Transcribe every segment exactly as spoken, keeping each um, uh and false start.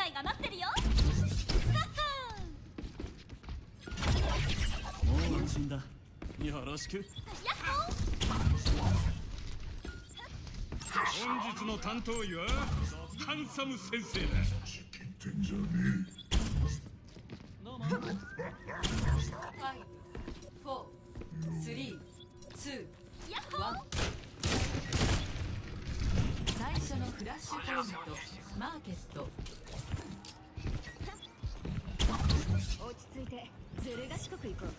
界が待ってるよ。 もう安心だ。よろしく。 本日の担当医はハンサム先生だ。 ファイブ、フォー、スリー、ツー、ワン。最初のフラッシュポイント、マーケット。 落ち着いてずる賢く行こう。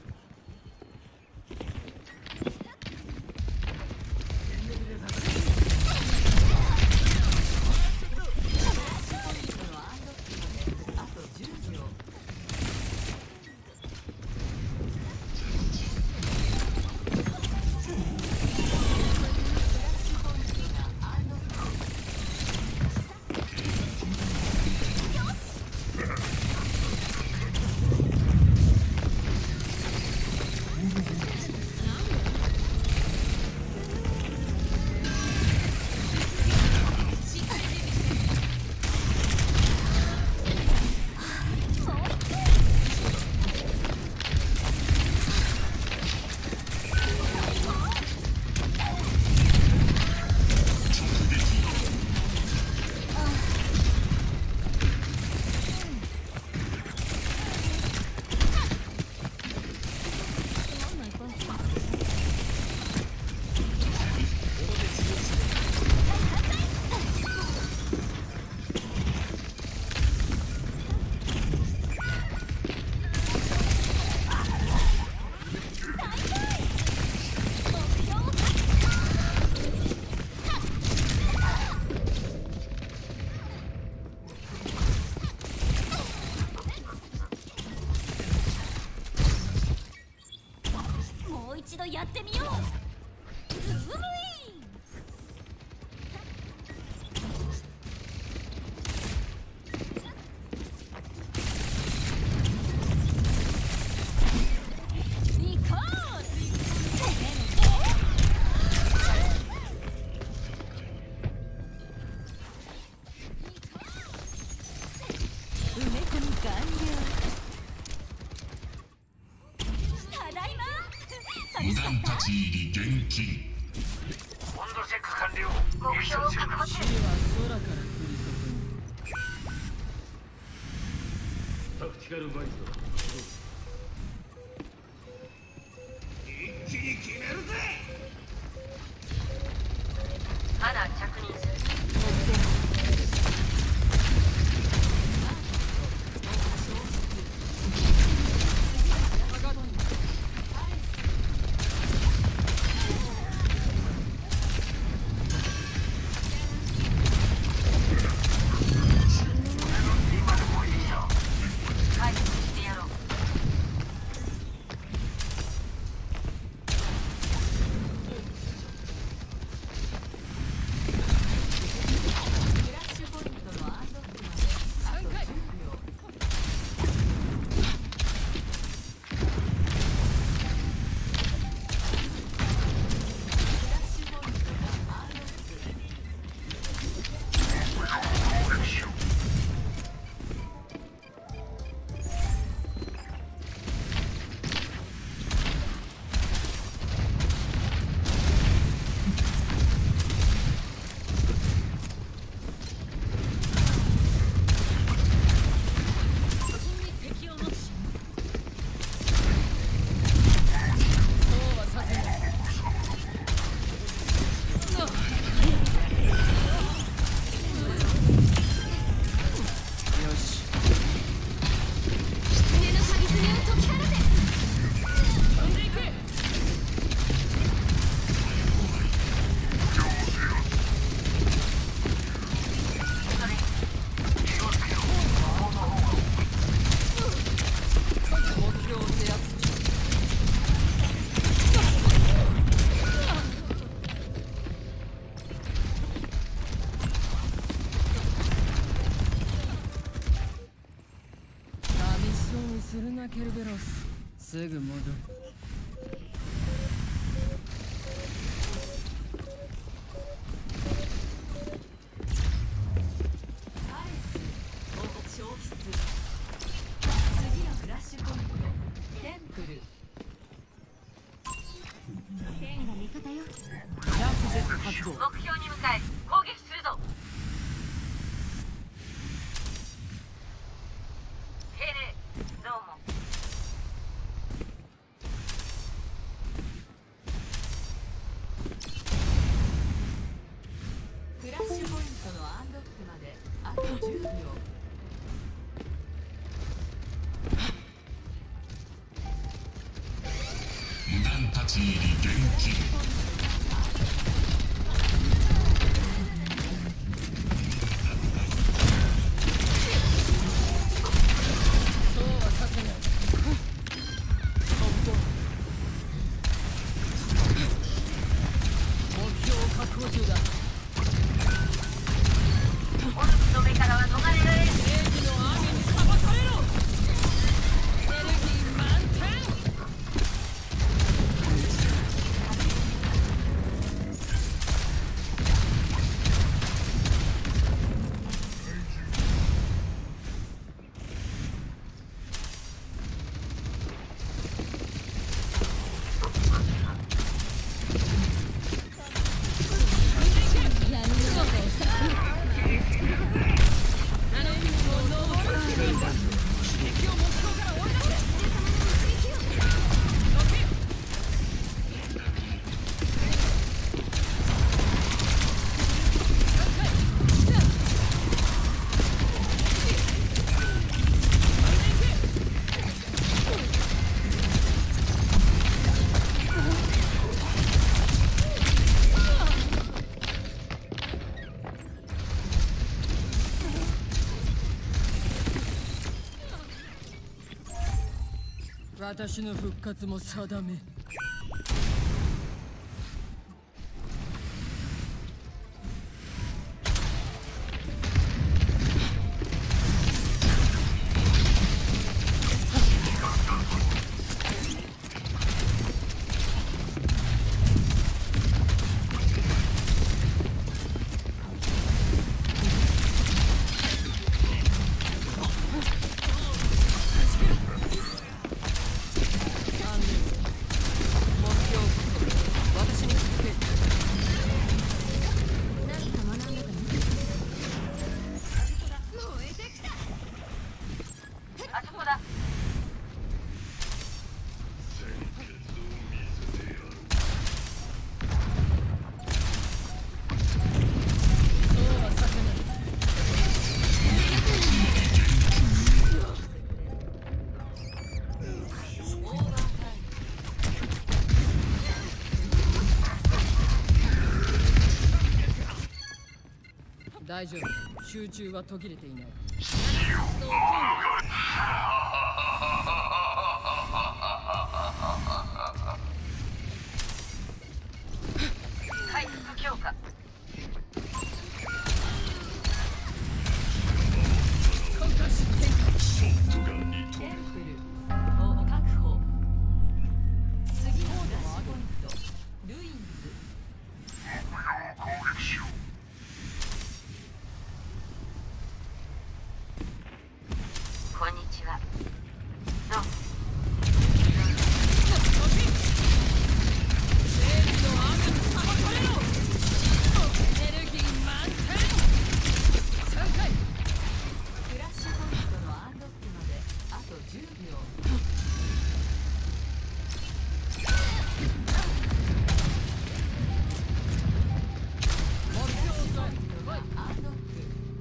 一度やってみよう。ズームイン。リコー埋め込み完了。 無断立ち入り厳禁。 温度チェック完了。目標を確保中。 死は空から降り注ぐ。 タクティカルバイト。一気に決めるぜ。 まだ着任する。 するなケルベロス。すぐ戻る。 返す。 私の復活も定め。大丈夫、集中は途切れていない。 回復強化。テンプルを確保。次のラッシュポイントルインズ。 攻撃しよう。こんにちは。どうも。 クラッシュポイントのアンロックまであとじゅうびょう。アンロック。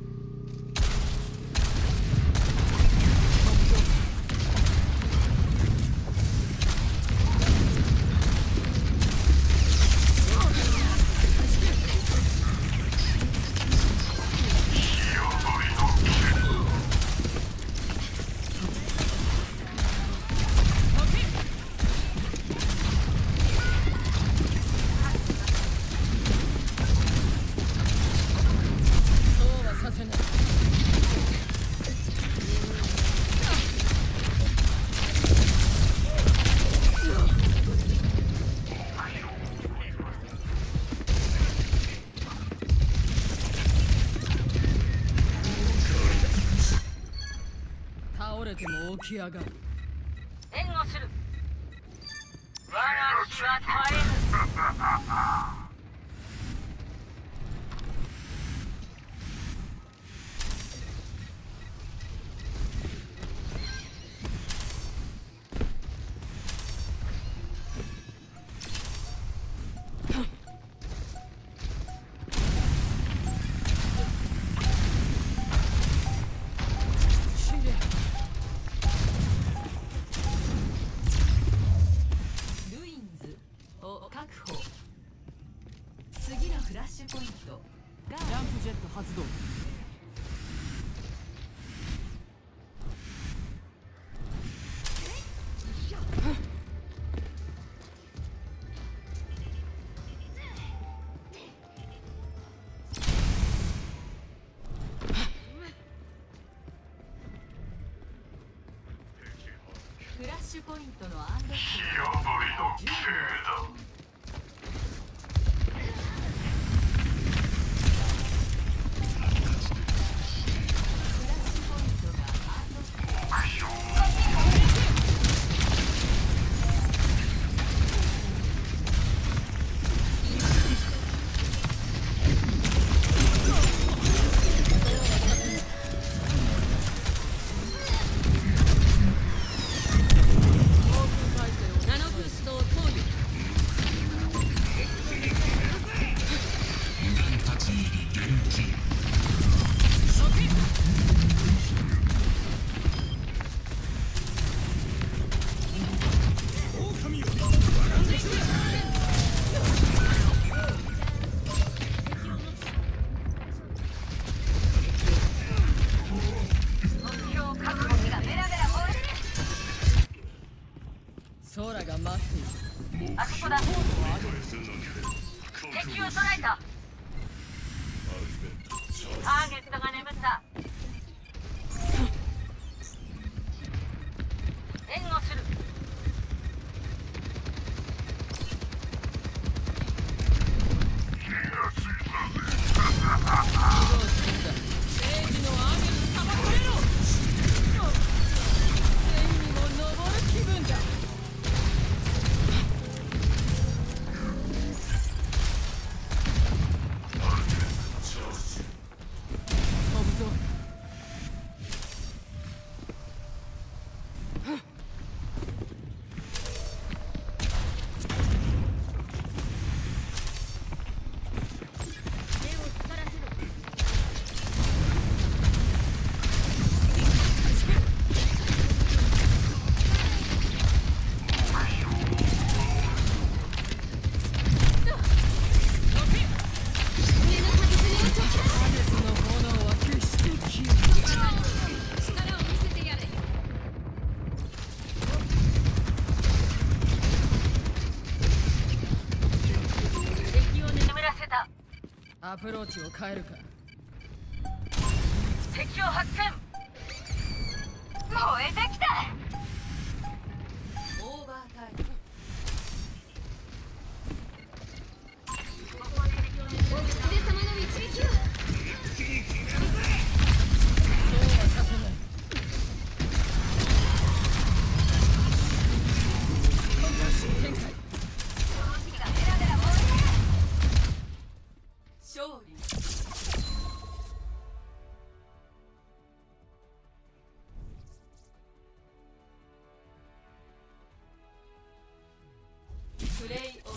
倒れても起き上がる。 援護する。我が気は絶えぬ。確保。次のフラッシュポイントがジャンプジェット発動。 フラッシュポイントのアンロック。 火あぶりの刑だ。 ナノブーストを投入。 空が待っている。 あそこだ。敵を捉えた。ターゲットが眠った。援護する。 正義の雨にさまかれろ。天にも昇る気分だ。飛ぶぞ。アプローチを変えるか。 敵を発見。燃えてきた。 オーバータイム。 お狐様の導きを。 そうはさせない。今度は新展開。 勝利。プレイオフ。